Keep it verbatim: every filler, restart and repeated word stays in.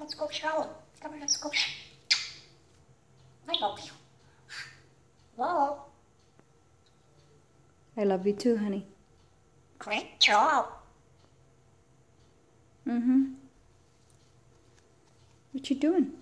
let's go shower. Come on, let's go. I love you. Whoa. I love you too, honey. Great job. Mm-hmm. What you doing?